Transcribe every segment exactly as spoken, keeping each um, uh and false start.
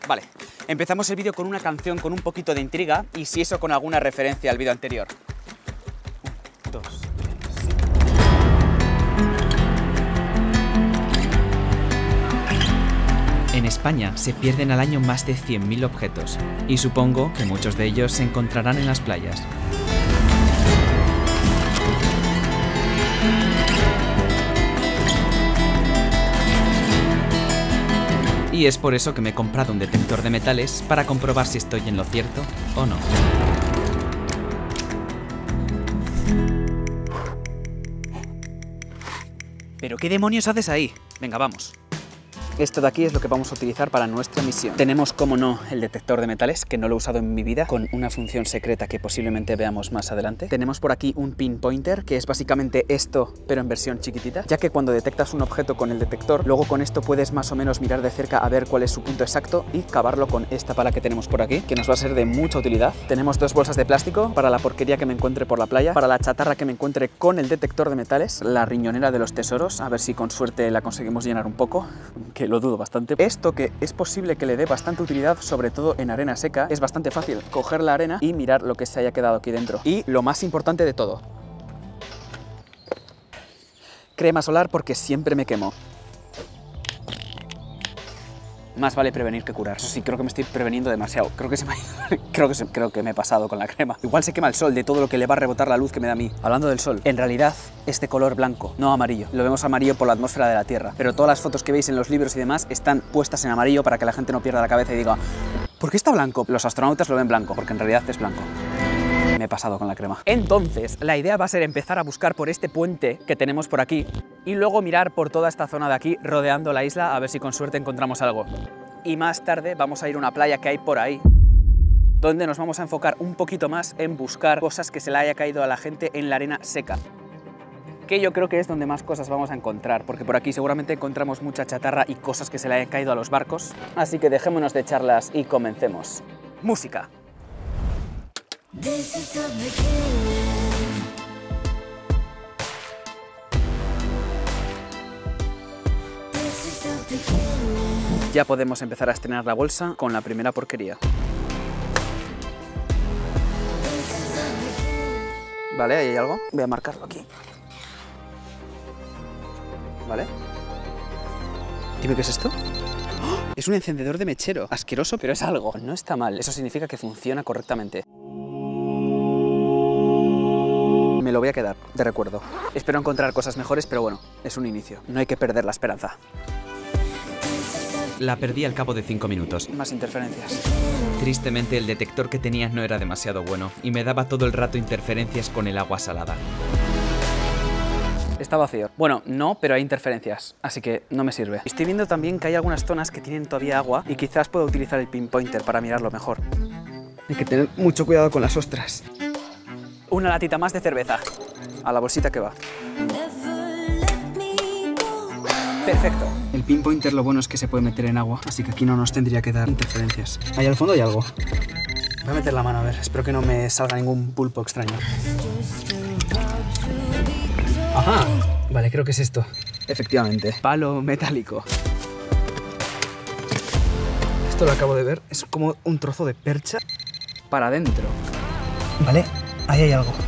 Vale, empezamos el vídeo con una canción con un poquito de intriga y si eso con alguna referencia al vídeo anterior. Un, dos, tres, sí. En España se pierden al año más de cien mil objetos y supongo que muchos de ellos se encontrarán en las playas. Y es por eso que me he comprado un detector de metales para comprobar si estoy en lo cierto o no. ¿Pero qué demonios haces ahí? Venga, vamos. Esto de aquí es lo que vamos a utilizar para nuestra misión. Tenemos, como no, el detector de metales, que no lo he usado en mi vida, con una función secreta que posiblemente veamos más adelante. Tenemos por aquí un pinpointer, que es básicamente esto, pero en versión chiquitita, ya que cuando detectas un objeto con el detector, luego con esto puedes más o menos mirar de cerca a ver cuál es su punto exacto y cavarlo con esta pala que tenemos por aquí, que nos va a ser de mucha utilidad. Tenemos dos bolsas de plástico para la porquería que me encuentre por la playa, para la chatarra que me encuentre con el detector de metales, la riñonera de los tesoros, a ver si con suerte la conseguimos llenar un poco, que lo dudo bastante. Esto, que es posible que le dé bastante utilidad, sobre todo en arena seca, es bastante fácil coger la arena y mirar lo que se haya quedado aquí dentro. Y lo más importante de todo, crema solar, porque siempre me quemo. Más vale prevenir que curar. Eso sí, creo que me estoy preveniendo demasiado. Creo que, se me... creo, que se... creo que me he pasado con la crema. Igual se quema el sol de todo lo que le va a rebotar la luz que me da a mí. Hablando del sol, en realidad es de color blanco, no amarillo. Lo vemos amarillo por la atmósfera de la Tierra. Pero todas las fotos que veis en los libros y demás están puestas en amarillo para que la gente no pierda la cabeza y diga ¿por qué está blanco? Los astronautas lo ven blanco, porque en realidad es blanco. Me he pasado con la crema. Entonces, la idea va a ser empezar a buscar por este puente que tenemos por aquí y luego mirar por toda esta zona de aquí, rodeando la isla, a ver si con suerte encontramos algo. Y más tarde vamos a ir a una playa que hay por ahí, donde nos vamos a enfocar un poquito más en buscar cosas que se le haya caído a la gente en la arena seca, que yo creo que es donde más cosas vamos a encontrar, porque por aquí seguramente encontramos mucha chatarra y cosas que se le hayan caído a los barcos. Así que dejémonos de charlas y comencemos. Música. Ya podemos empezar a estrenar la bolsa con la primera porquería. Vale, ahí hay algo. Voy a marcarlo aquí. Vale. Dime qué es esto. ¡Oh! Es un encendedor de mechero. Asqueroso, pero es algo. No está mal. Eso significa que funciona correctamente. Me lo voy a quedar de recuerdo. Espero encontrar cosas mejores, pero bueno, es un inicio. No hay que perder la esperanza. La perdí al cabo de cinco minutos. Más interferencias. Tristemente el detector que tenía no era demasiado bueno y me daba todo el rato interferencias con el agua salada. Está vacío. Bueno, no, pero hay interferencias, así que no me sirve. Estoy viendo también que hay algunas zonas que tienen todavía agua y quizás pueda utilizar el pinpointer para mirarlo mejor. Hay que tener mucho cuidado con las ostras. Una latita más de cerveza. A la bolsita que va. Perfecto. El pinpointer lo bueno es que se puede meter en agua, así que aquí no nos tendría que dar interferencias. Ahí al fondo hay algo. Voy a meter la mano, a ver, espero que no me salga ningún pulpo extraño. Ajá. Vale, creo que es esto. Efectivamente. Palo metálico. Esto lo acabo de ver, es como un trozo de percha para adentro. Vale, ahí hay algo.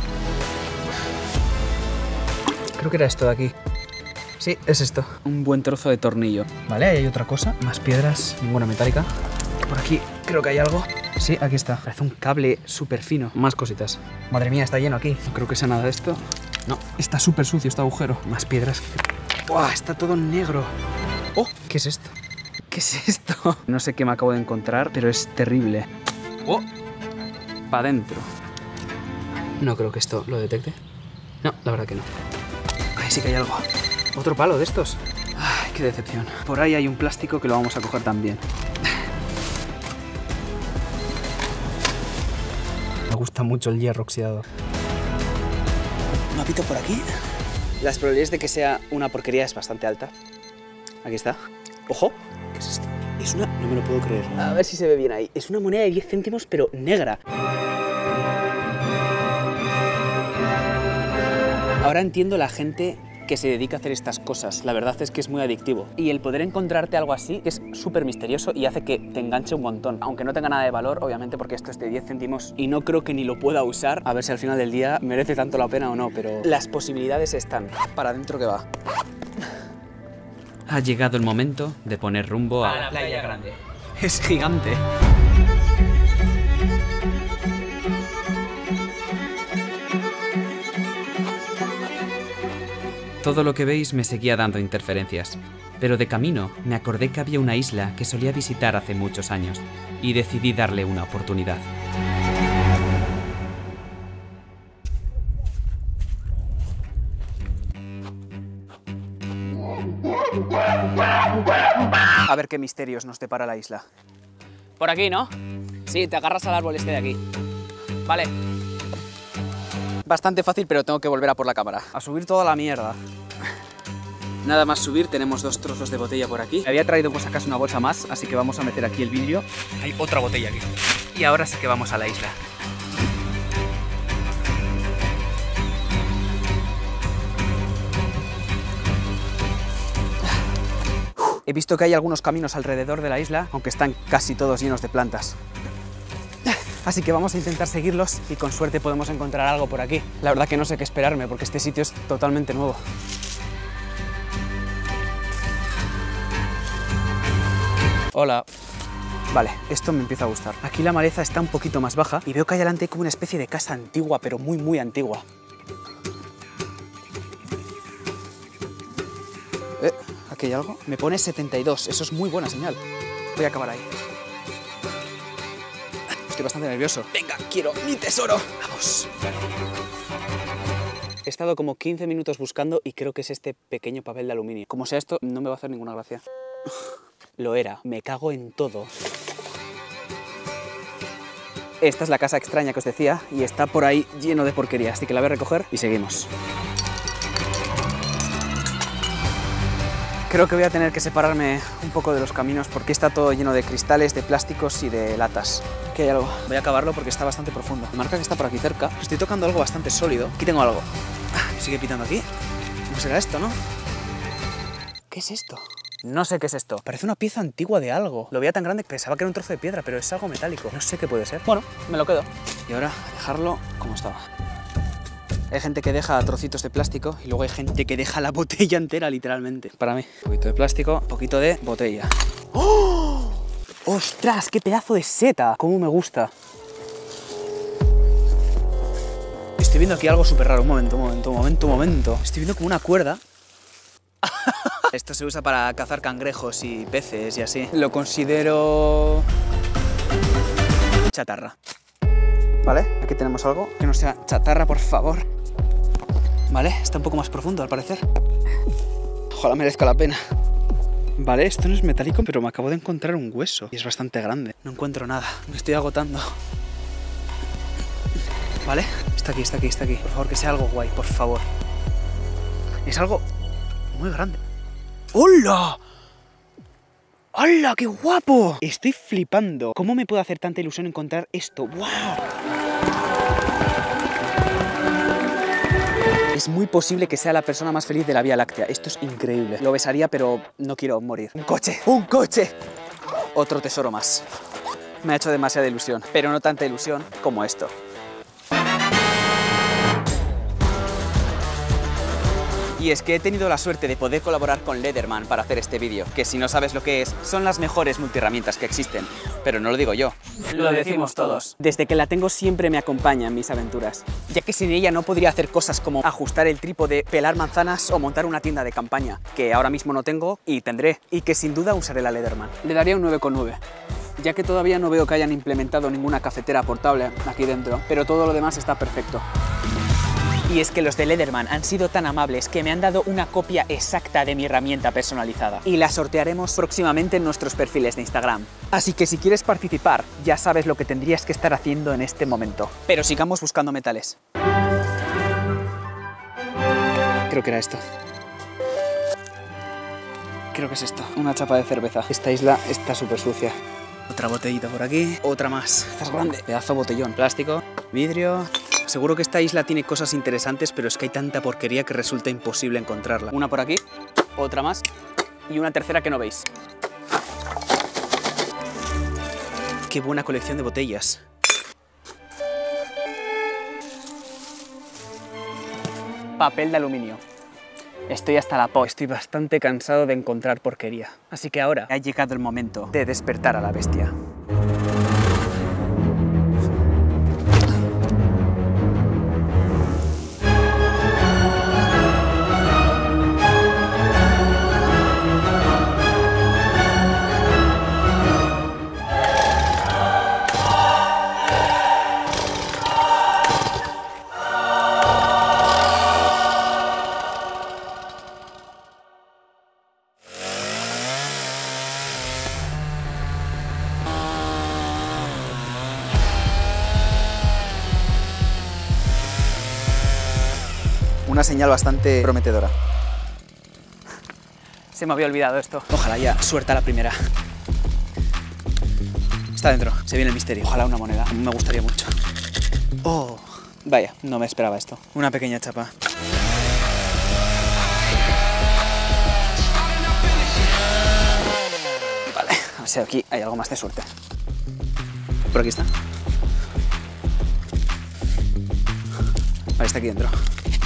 Creo que era esto de aquí. Sí, es esto. Un buen trozo de tornillo. Vale, ahí hay otra cosa. Más piedras, ninguna metálica. Por aquí creo que hay algo. Sí, aquí está. Parece un cable súper fino. Más cositas. Madre mía, está lleno aquí. No creo que sea nada de esto. No, está súper sucio este agujero. Más piedras. ¡Buah! Está todo negro. ¡Oh! ¿Qué es esto? ¿Qué es esto? No sé qué me acabo de encontrar, pero es terrible. ¡Oh! Para adentro. No creo que esto lo detecte. No, la verdad que no. Ahí sí que hay algo. Otro palo de estos. Ay, qué decepción. Por ahí hay un plástico que lo vamos a coger también. Me gusta mucho el hierro oxidado. Mapito por aquí. Las probabilidades de que sea una porquería es bastante alta. Aquí está. ¡Ojo! ¿Qué es esto? Es una... No me lo puedo creer. A ver si se ve bien ahí. Es una moneda de diez céntimos, pero negra. Ahora entiendo la gente que se dedica a hacer estas cosas. La verdad es que es muy adictivo. Y el poder encontrarte algo así es súper misterioso y hace que te enganche un montón. Aunque no tenga nada de valor, obviamente, porque esto es de diez céntimos y no creo que ni lo pueda usar. A ver si al final del día merece tanto la pena o no, pero las posibilidades están. Para adentro que va. Ha llegado el momento de poner rumbo a, a la playa grande. Es gigante. Todo lo que veis me seguía dando interferencias, pero de camino me acordé que había una isla que solía visitar hace muchos años y decidí darle una oportunidad. A ver qué misterios nos depara la isla. Por aquí, ¿no? Sí, te agarras al árbol este de aquí. Vale. Bastante fácil, pero tengo que volver a por la cámara. A subir toda la mierda. Nada más subir, tenemos dos trozos de botella por aquí. Me había traído por si acaso una bolsa más, así que vamos a meter aquí el vidrio. Hay otra botella aquí. Y ahora sí que vamos a la isla. He visto que hay algunos caminos alrededor de la isla, aunque están casi todos llenos de plantas. Así que vamos a intentar seguirlos y con suerte podemos encontrar algo por aquí. La verdad que no sé qué esperarme porque este sitio es totalmente nuevo. Hola. Vale, esto me empieza a gustar. Aquí la maleza está un poquito más baja y veo que hay delante como una especie de casa antigua, pero muy muy antigua. Eh, ¿aquí hay algo? Me pone setenta y dos, eso es muy buena señal. Voy a acabar ahí. Estoy bastante nervioso. Venga, quiero mi tesoro. Vamos. He estado como quince minutos buscando y creo que es este pequeño papel de aluminio. Como sea esto, no me va a hacer ninguna gracia. Lo era. Me cago en todo. Esta es la casa extraña que os decía y está por ahí lleno de porquería, así que la voy a recoger y seguimos. Creo que voy a tener que separarme un poco de los caminos porque está todo lleno de cristales, de plásticos y de latas. Aquí hay algo. Voy a acabarlo porque está bastante profundo. Me marca que está por aquí cerca. Estoy tocando algo bastante sólido. Aquí tengo algo. Ah, sigue pitando aquí. ¿Cómo será esto, no? ¿Qué es esto? No sé qué es esto. Parece una pieza antigua de algo. Lo veía tan grande que pensaba que era un trozo de piedra, pero es algo metálico. No sé qué puede ser. Bueno, me lo quedo. Y ahora a dejarlo como estaba. Hay gente que deja trocitos de plástico y luego hay gente que deja la botella entera, literalmente. Para mí, un poquito de plástico, un poquito de botella. ¡Oh! ¡Ostras! ¡Qué pedazo de seta! ¡Cómo me gusta! Estoy viendo aquí algo súper raro. Un momento, un momento, un momento, un momento. Estoy viendo como una cuerda. Esto se usa para cazar cangrejos y peces y así. Lo considero chatarra. Vale, aquí tenemos algo. Que no sea chatarra, por favor. Vale, está un poco más profundo al parecer. Ojalá merezca la pena. Vale, esto no es metálico, pero me acabo de encontrar un hueso. Y es bastante grande. No encuentro nada. Me estoy agotando. Vale, está aquí, está aquí, está aquí. Por favor, que sea algo guay, por favor. Es algo muy grande. ¡Hola! ¡Hola, qué guapo! Estoy flipando. ¿Cómo me puede hacer tanta ilusión encontrar esto? ¡Wow! Es muy posible que sea la persona más feliz de la Vía Láctea. Esto es increíble. Lo besaría, pero no quiero morir. ¡Un coche! ¡Un coche! Otro tesoro más. Me ha hecho demasiada ilusión, pero no tanta ilusión como esto. Y es que he tenido la suerte de poder colaborar con Leatherman para hacer este vídeo, que si no sabes lo que es, son las mejores multiherramientas que existen. Pero no lo digo yo, lo decimos todos. Desde que la tengo siempre me acompaña en mis aventuras, ya que sin ella no podría hacer cosas como ajustar el trípode, pelar manzanas o montar una tienda de campaña, que ahora mismo no tengo y tendré, y que sin duda usaré la Leatherman. Le daría un nueve coma nueve. Ya que todavía no veo que hayan implementado ninguna cafetera portable aquí dentro, pero todo lo demás está perfecto. Y es que los de Leatherman han sido tan amables que me han dado una copia exacta de mi herramienta personalizada. Y la sortearemos próximamente en nuestros perfiles de Instagram. Así que si quieres participar, ya sabes lo que tendrías que estar haciendo en este momento. Pero sigamos buscando metales. Creo que era esto. Creo que es esto. Una chapa de cerveza. Esta isla está súper sucia. Otra botellita por aquí. Otra más. Esta es grande. Pedazo botellón. Plástico. Vidrio. Seguro que esta isla tiene cosas interesantes, pero es que hay tanta porquería que resulta imposible encontrarla. Una por aquí, otra más y una tercera que no veis. Qué buena colección de botellas. Papel de aluminio. Estoy hasta la po. Estoy bastante cansado de encontrar porquería. Así que ahora ha llegado el momento de despertar a la bestia. Una señal bastante prometedora. Se me había olvidado esto. Ojalá ya suelta la primera. Está dentro, se viene el misterio. Ojalá una moneda, me gustaría mucho. Oh, vaya, no me esperaba esto. Una pequeña chapa. Vale, a ver si aquí hay algo más de suerte. Por aquí está. Vale, está aquí dentro.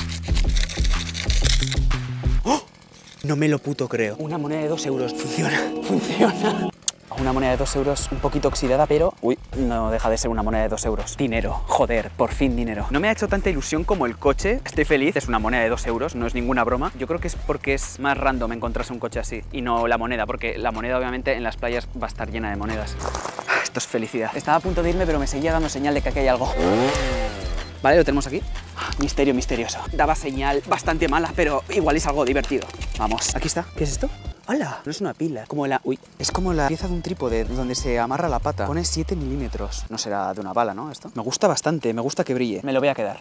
No me lo puto creo. Una moneda de dos euros. Funciona. Funciona. Una moneda de dos euros un poquito oxidada, pero... Uy, no deja de ser una moneda de dos euros. Dinero. Joder, por fin dinero. No me ha hecho tanta ilusión como el coche. Estoy feliz. Es una moneda de dos euros. No es ninguna broma. Yo creo que es porque es más random encontrarse un coche así. Y no la moneda, porque la moneda obviamente en las playas va a estar llena de monedas. Esto es felicidad. Estaba a punto de irme, pero me seguía dando señal de que aquí hay algo. Vale, lo tenemos aquí. Misterio misterioso. Daba señal bastante mala, pero igual es algo divertido. Vamos, aquí está. ¿Qué es esto? ¡Hala! No es una pila. Como la... Uy. Es como la pieza de un trípode donde se amarra la pata. Pone siete milímetros. No será de una bala, ¿no? Esto. Me gusta bastante. Me gusta que brille. Me lo voy a quedar.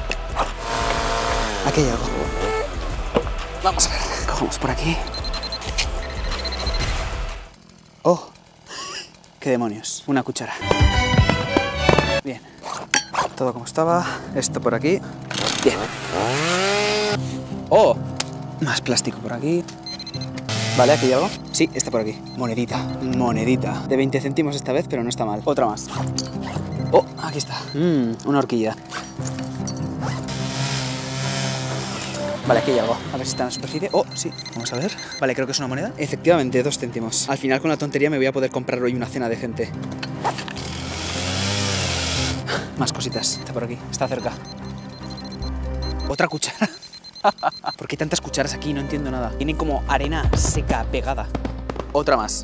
Aquí hay algo. Vamos a ver. Cogemos por aquí. ¡Oh! ¡Qué demonios! Una cuchara. Bien. Todo como estaba. Esto por aquí. Bien. ¡Oh! Más plástico por aquí. Vale, ¿aquí hay algo? Sí, está por aquí. Monedita. Monedita. De veinte céntimos esta vez, pero no está mal. Otra más. Oh, aquí está. Mmm, una horquilla. Vale, aquí hay algo. A ver si está en la superficie. Oh, sí. Vamos a ver. Vale, creo que es una moneda. Efectivamente, dos céntimos. Al final, con la tontería, me voy a poder comprar hoy una cena decente. Más cositas. Está por aquí. Está cerca. Otra cuchara. ¿Por qué hay tantas cucharas aquí? No entiendo nada. Tienen como arena seca, pegada. Otra más.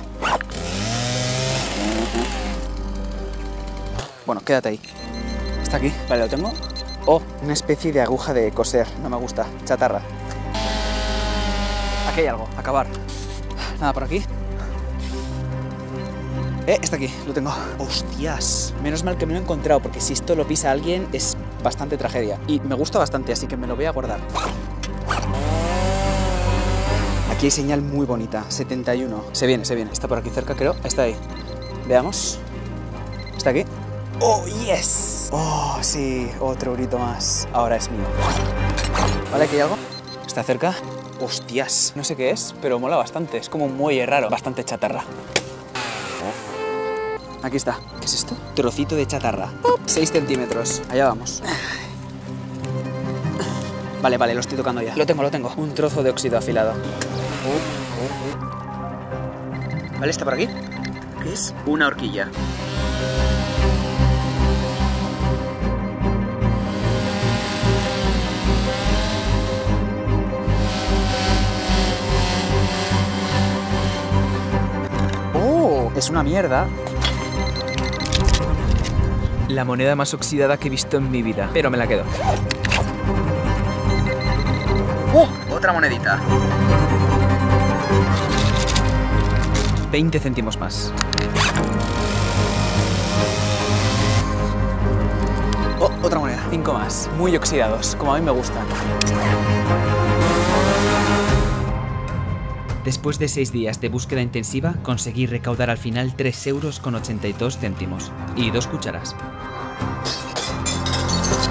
Bueno, quédate ahí. Está aquí. Vale, lo tengo. Oh, una especie de aguja de coser. No me gusta. Chatarra. Aquí hay algo. Acabar. Nada por aquí. Eh, está aquí, lo tengo. ¡Hostias! Menos mal que me lo he encontrado, porque si esto lo pisa alguien es bastante tragedia. Y me gusta bastante, así que me lo voy a guardar. Aquí hay señal muy bonita, setenta y uno. Se viene, se viene. Está por aquí cerca, creo. Está ahí. Veamos. ¿Está aquí? ¡Oh, yes! ¡Oh, sí! Otro eurito más. Ahora es mío. ¿Vale, aquí hay algo? ¿Está cerca? ¡Hostias! No sé qué es, pero mola bastante. Es como un muelle raro. Bastante chatarra. Aquí está. ¿Qué es esto? Trocito de chatarra. seis centímetros. Allá vamos. Vale, vale, lo estoy tocando ya. Lo tengo, lo tengo. Un trozo de óxido afilado. Vale, está por aquí. ¿Qué es? Una horquilla. ¡Oh! Es una mierda. La moneda más oxidada que he visto en mi vida, pero me la quedo. ¡Oh! Otra monedita. veinte céntimos más. Oh, otra moneda. Cinco más. Muy oxidados, como a mí me gustan. Después de seis días de búsqueda intensiva, conseguí recaudar al final tres euros con ochenta y dos céntimos y dos cucharas.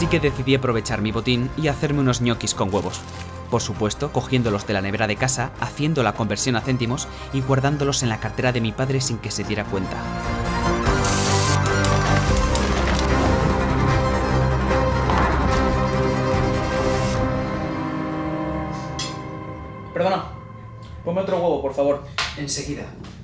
Así que decidí aprovechar mi botín y hacerme unos ñoquis con huevos. Por supuesto, cogiéndolos de la nevera de casa, haciendo la conversión a céntimos y guardándolos en la cartera de mi padre sin que se diera cuenta. Perdona, ponme otro huevo, por favor. Enseguida.